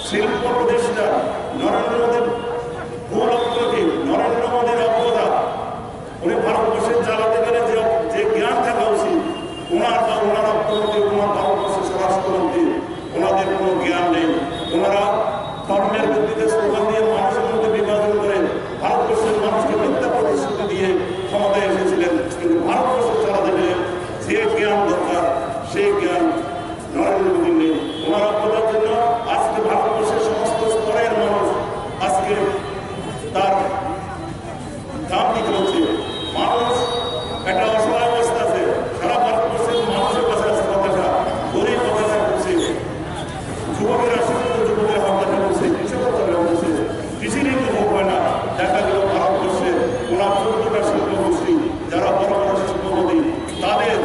শিল্প প্রতিষ্ঠান, নরেন্দ্র মোদীর ভুল অগ্রগতি, নরেন্দ্র মোদীর অজ্ঞতা, উনি ভারতবর্ষের চালাতে গেলে যে জ্ঞান থাকা উচিত, ওনার বা ওনার অগ্রগতি, ওনার ভারতবর্ষের স্বরাষ্ট্রমন্ত্রী, ওনাদের কোনো জ্ঞান নেই। ওনারা ধর্মের ভিত্তিতে স্লোগান দিয়ে মানুষের মধ্যে বিভাজন করে ভারতবর্ষের মানুষকে মিথ্যা প্রতিশ্রুতি দিয়ে ক্ষমতায় এসেছিলেন। কিন্তু ভারতবর্ষ চালাতে গেলে যে জ্ঞান দরকার সেই জ্ঞান নরেন্দ্র মোদী নেই। ওনার অজ্ঞতার জন্য আজকে ভারতবর্ষের সমস্ত স্তরের মানুষ আজকে তার দাম দিতে হচ্ছে। মানুষ একটা অসহায় অবস্থা আছে, সারা ভারতবর্ষের মানুষের কাছে আছে হতাশা, গরিব হতাশা করছে, যুবকেরা শিক্ষিত যুবকের হতাশা করছে, কৃষকের হতাশা করছে, কৃষি ঋণ ভোগ হয় না। দেখা গেল ভারতবর্ষে ওনার 14টা শিল্প গোষ্ঠী যারা বড় বড় শিল্পপতি, তাদের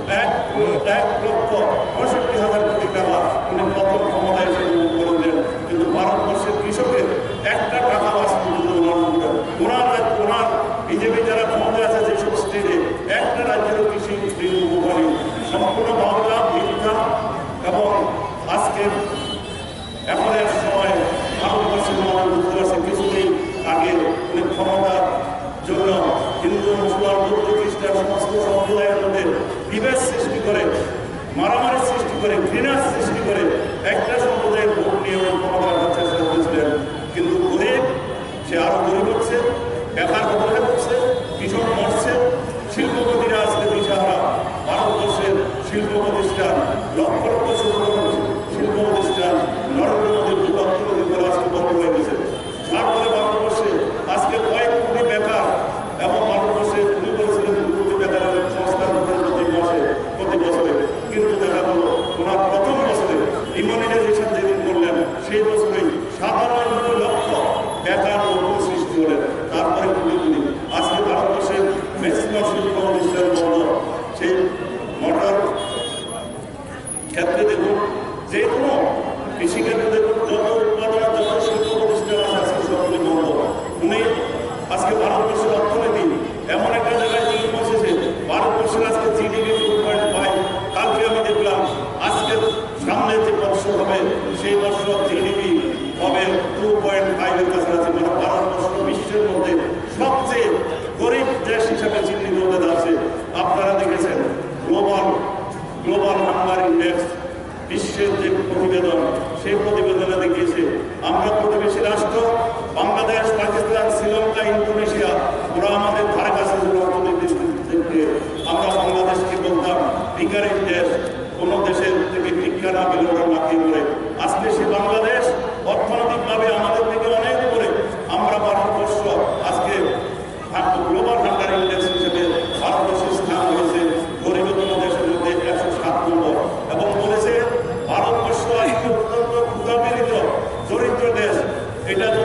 1,65,000 কোটি টাকা উনি প্রথম ক্ষমতায় এসে করলেন। কিন্তু ভারতবর্ষের কৃষকের একটা টাকা বাঁচতে ওনার বিজেপি যারা ক্ষমতায় আছে যেসব স্টেটে একটা রাজ্যের কৃষি ঋণ উপকারী সম্পূর্ণ বাংলা মিথ্যা। এবং আজকে এখন এক সময় ভারতবর্ষের মানুষ বুঝতে পারছে কিছুদিন আগে উনি ক্ষমতার জন্য হিন্দু মুসলমান বৌদ্ধ খ্রিস্টান সমস্ত সম্প্রদায়ের মধ্যে বিভেদ সৃষ্টি করে, মারামারি সৃষ্টি করে, ঘৃণার সৃষ্টি করে একটা সম্প্রদায়ের ভোট নিয়ে ক্ষমতার চেষ্টা করেছিলেন। কিন্তু গরিব সে আরো গরিব হচ্ছে, বেকার হতে হচ্ছে, কৃষক মরছে, শিল্পপতিরা আজকে দিশাহারা। ভারতবর্ষের শিল্প প্রতিষ্ঠান লক্ষ লক্ষ শিল্প প্রতিষ্ঠান নরেন্দ্র মোদীর অর্থনৈতিক করে আজকে বন্ধ হয়ে গেছে। যার ফলে ভারতবর্ষে আজকে কয়েক কোটি বেকার, এবং ভারতবর্ষে উনি বলেছিলেন 2 কোটি বেকারের সংস্থান প্রতি বছরে। কিন্তু দেখা গেল ওনার প্রথম বছরে ডিমনিটাইজেশন যেদিন করলেন সেই বছরেই 57 লক্ষ বেকার লোক সৃষ্টি হলেন। তারপরে কোটি আজকে ভারতবর্ষের ম্যাক্সিমাম শিল্প প্রতিষ্ঠান বন্ধ। সেই মোটর ক্ষেত্রে দেখুন, যে কোনো কৃষিক্ষেত্রে দেখুন, যত উৎপাদনের যত শিল্প প্রতিষ্ঠান আছে সবগুলি বন্ধ। উনি আজকে ভারতবর্ষের অর্থনীতি এমন একটা জায়গায় নিয়ে পৌঁছেছে, ভারতবর্ষের আজকে জিডিপি 2.5। কালকে আমি দেখলাম আজকের সামনে যে বর্ষ হবে সেই বর্ষ জিডিপি হবে 2.5-এর কাছাকাছি। মানে ভারতবর্ষ বিশ্বের মধ্যে সবচেয়ে গরিব দেশ হিসাবে চিহ্নিত হতে যাচ্ছে। আপনারা দেখেছেন গ্লোবাল হাঙ্গার ইন্ডেক্স, বিশ্বের যে প্রতিবেদন, সেই প্রতিবেদনে দেখিয়েছে আমরা প্রতিবেশী রাষ্ট্র বাংলাদেশ, পাকিস্তান, শ্রীলঙ্কা, ইন্দোনেশিয়া, ওরা আমাদের ধারে কাছে অর্থনৈতিক থেকে আমরা বাংলাদেশকে বলতাম ভিখারির দেশ, কোনো দেশের থেকে ভিক্ষা না পেলে ওরা লাফিয়ে পড়ে। আজকে সে বাংলাদেশ অর্থনৈতিকভাবে আমাদের থেকে অনেক উপরে। আমরা ভারতবর্ষ আজকে গ্লোবাল হাঙ্গার ইন্ডেক্স হিসেবে ভারতবর্ষের স্থান হয়েছে গরিবতম দেশের মধ্যে 107 নম্বর। এবং বলেছে ভারতবর্ষ আজকে অত্যন্ত ক্ষুধাপীড়িত দরিদ্র দেশ। এটা